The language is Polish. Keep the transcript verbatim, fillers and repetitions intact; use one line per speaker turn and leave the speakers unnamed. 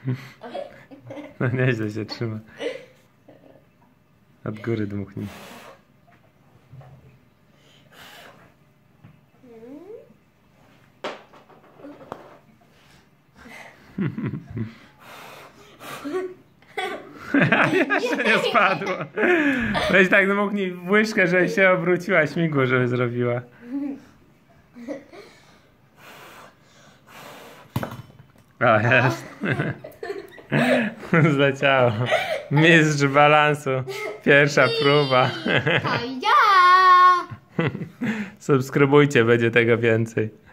No nieźle się trzyma. Od góry dmuchnij. Jeszcze nie spadło. Weź tak dmuchnij w łyżkę, żeby się obróciła, śmigło, żeby zrobiła. O, jest. Zleciało. Mistrz balansu. Pierwsza próba.
To ja!
Subskrybujcie, będzie tego więcej.